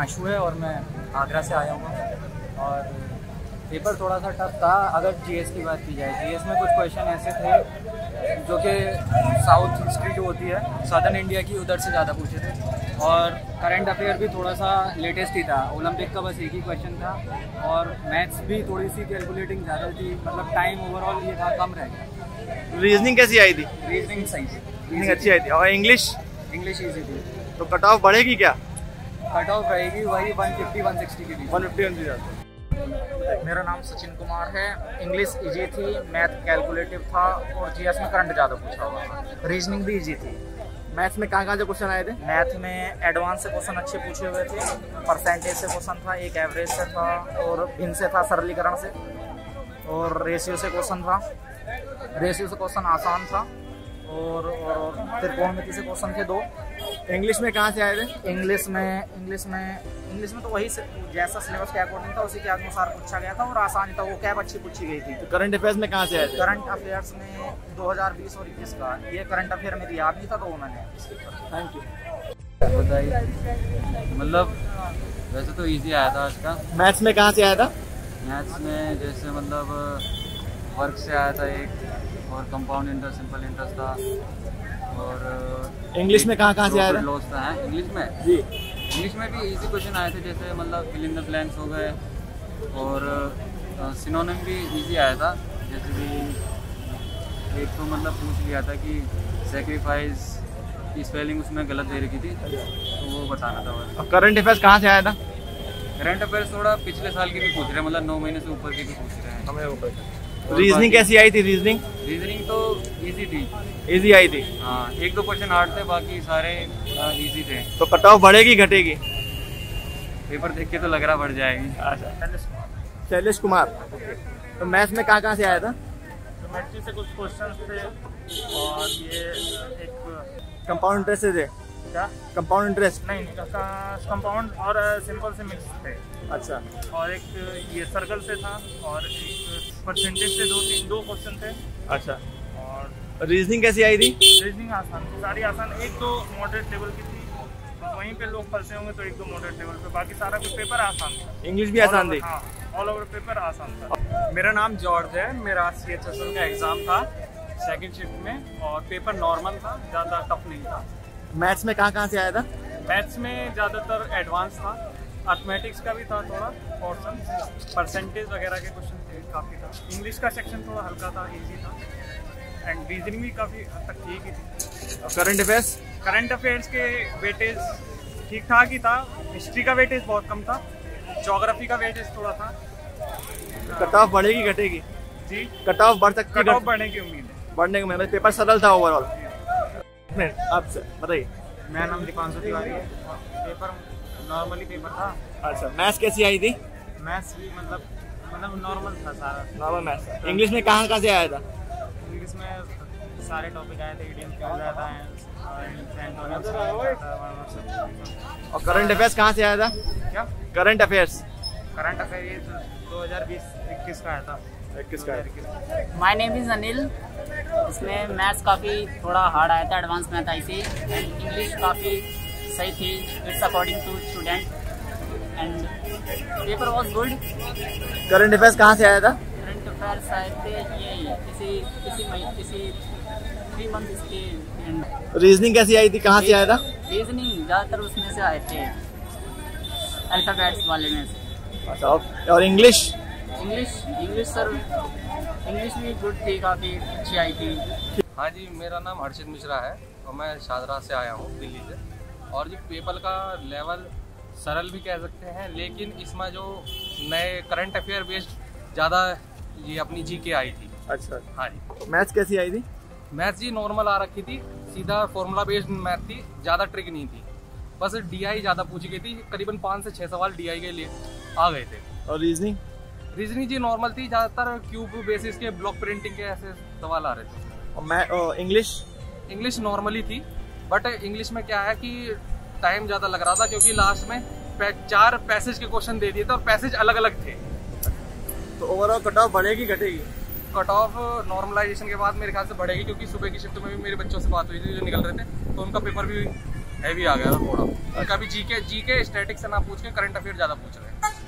आशु है और मैं आगरा से आया हूँ। और पेपर थोड़ा सा टफ था। अगर जीएस की बात की जाए, जीएस में कुछ क्वेश्चन ऐसे थे जो कि साउथ हिस्ट्री जो होती है सदर्न इंडिया की, उधर से ज़्यादा पूछे थे। और करंट अफेयर भी थोड़ा सा लेटेस्ट ही था। ओलंपिक का बस एक ही क्वेश्चन था। और मैथ्स भी थोड़ी सी कैलकुलेटिंग ज़्यादा थी, मतलब टाइम ओवरऑल ये था कम रह गया। रीजनिंग कैसी आई थी? रीजनिंग सही थी, रीजनिंग अच्छी आई थी। और इंग्लिश? इंग्लिश ईजी थी। तो कट ऑफ बढ़ेगी क्या? कट ऑफ रहेगी वही 150-160 के बीच। 150। मेरा नाम सचिन कुमार है। इंग्लिश इजी थी, मैथ कैलकुलेटिव था और जीएस में करंट ज़्यादा पूछा हुआ था। रीजनिंग भी इजी थी। मैथ्स में कहाँ से क्वेश्चन आए थे? मैथ में एडवांस से क्वेश्चन अच्छे पूछे हुए थे। परसेंटेज से क्वेश्चन था, एक एवरेज से था और भिन्न से था, सरलीकरण से। और रेशियो से क्वेश्चन था। रेशियो से क्वेश्चन आसान था। और त्रिकोणमिति से क्वेश्चन थे 2। इंग्लिश में कहाँ से आए थे? इंग्लिश में तो वही जैसा सिलेबस के अकॉर्डिंग था उसी के अनुसार पूछा गया था और आसानी था। वो कैब अच्छी पूछी गई थी। तो करंट अफेयर्स में कहाँ से आए थे? करंट अफेयर्स में 2020 और 21 का ये करंट अफेयर मेरी याद नहीं था तो वो मैंने। Thank you. बताइए। मतलब वैसे तो इजी आया था आज का। मैथ्स में कहाँ से आया था? मैथ्स में जैसे मतलब वर्क से आया था एक, और कंपाउंड इंटरेस्ट, सिंपल इंटरेस्ट था। और इंग्लिश में कहाँ से आया था? लॉस था। इंग्लिश में जी, इंग्लिश में भी इजी क्वेश्चन आए थे, जैसे मतलब फिल इन द ब्लैंक्स हो गए। और सिनोनिम भी इजी आया था। जैसे कि एक तो मतलब पूछ लिया था कि सेक्रीफाइस की स्पेलिंग उसमें गलत दे रखी थी, तो वो बताना था बस। और करंट अफेयर्स कहाँ से आया था? करंट अफेयर्स थोड़ा पिछले साल के भी पूछ रहे हैं, मतलब 9 महीने से ऊपर के भी पूछ रहे हैं। हमें रीजनिंग कैसी आई थी? रीजनिंग तो इजी थी। इजी आई थी? हाँ, 1-2 क्वेश्चन हार्ड थे, बाकी सारे इजी थे। तो कट ऑफ बढ़ेगी घटेगी? पेपर देख के तो लग रहा बढ़ जाएगी। अच्छा, शैलेश कुमार। तो मैथ्स में कहाँ से आया था? तो मैथ्स से कुछ क्वेश्चन थे और ये एक कंपाउंड इंटरेस्ट से थे? क्या कंपाउंड इंटरेस्ट? नहीं, कंपाउंड और सिंपल से मिक्स थे। अच्छा। और एक ये सर्कल से था और एक परसेंटेज से 2 क्वेश्चन थे। अच्छा। और रीजनिंग कैसी आई थी? रीजनिंग आसान थी, सारी आसान। 1-2 मॉडरेट लेवल की थी, तो वहीं पे लोग फंसे होंगे, तो 1-2 मॉडरेट लेवल पे, बाकी सारा कुछ पेपर आसान था। इंग्लिश भी आसान थी? हाँ, ऑल ओवर पेपर आसान था। मेरा नाम जॉर्ज है। मेरा CHSL का एग्ज़ाम था सेकंड शिफ्ट में और पेपर नॉर्मल था, ज़्यादा टफ नहीं था। मैथ्स में कहाँ से आया था? मैथ्स में ज़्यादातर एडवांस था, अर्थमेटिक्स का भी था थोड़ा पोर्शन, परसेंटेज वगैरह के क्वेश्चन थे काफ़ी था। इंग्लिश का सेक्शन थोड़ा हल्का था, इजी था। एंड रीजनिंग भी काफ़ी हद तक ठीक ही थी। Current affairs? करंट अफेयर्स के वेटेज ठीक ठाक ही था। हिस्ट्री का वेटेज बहुत कम था, ज्योग्राफी का वेटेज थोड़ा था। कट ऑफ बढ़ेगी घटेगी? जी, कट ऑफ बढ़ सकती है? कट ऑफ बढ़ने की उम्मीद है। बढ़ने की उम्मीद। पेपर सरल था ओवरऑल? आप बताइए। मेरा नाम दीपांशु तिवारी है। पेपर नॉर्मली पेपर था। अच्छा, मैथ्स कैसी आई थी? मैथ्स भी मतलब नॉर्मल था सारा। Normal maths. इंग्लिश में कहाँ से आया था? इंग्लिश में सारे टॉपिक आए थे, इडियम क्यों जाता है और करंट अफेयर्स कहाँ से आया था? क्या करंट अफेयर्स? करंट अफेयर ये 2020-21 का आया था। 21 का। My name is Anil. इसमें मैथ्स काफ़ी थोड़ा हार्ड आया था, एडवांस मैथ आई थी। एंड इंग्लिश काफ़ी सही थी, it's according to student. And paper was good. Current affairs कहाँ से आया था? करंट अफेयर्स आए थे ये किसी 3 मंथ इसके एंड। रीजनिंग कैसी आई थी? कहाँ से आया था? रीजनिंग ज़्यादातर उसमें से आए थे, अल्फ़ाबेट्स वाले में से। अच्छा। और इंग्लिश सर, इंग्लिश भी गुड थी, काफ़ी अच्छी आई थी। हाँ जी, मेरा नाम हर्षित मिश्रा है और मैं शाहजहाँ से आया हूँ, दिल्ली से। और जी पेपर का लेवल सरल भी कह सकते हैं, लेकिन इसमें जो नए करंट अफेयर बेस्ड ज़्यादा ये अपनी जीके आई थी। अच्छा। हाँ जी। मैथ्स कैसी आई थी? मैथ्स जी नॉर्मल आ रखी थी, सीधा फॉर्मूला बेस्ड मैथ थी, ज़्यादा ट्रिक नहीं थी। बस DI ज़्यादा पूछी गई थी, करीबन 5 से 6 सवाल DI के लिए आ गए थे। और रीजनिंग जी नॉर्मल थी, ज़्यादातर क्यूब बेसिस के, ब्लॉक प्रिंटिंग के ऐसे सवाल आ रहे थे। और मैं इंग्लिश नॉर्मली थी, बट इंग्लिश में क्या है कि टाइम ज़्यादा लग रहा था, क्योंकि लास्ट में 4 पैसेज के क्वेश्चन दे दिए थे और पैसेज अलग अलग थे। तो ओवरऑल कट ऑफ बढ़ेगी घटेगी? कट ऑफ नॉर्मलाइजेशन के बाद मेरे ख्याल से बढ़ेगी, क्योंकि सुबह की शिफ्ट में भी मेरे बच्चों से बात हुई थी जो निकल रहे थे, तो उनका पेपर भी हैवी आ गया था थोड़ा। कभी जीके स्टैटिक से ना पूछ के करंट अफेयर ज़्यादा पूछ रहे हैं।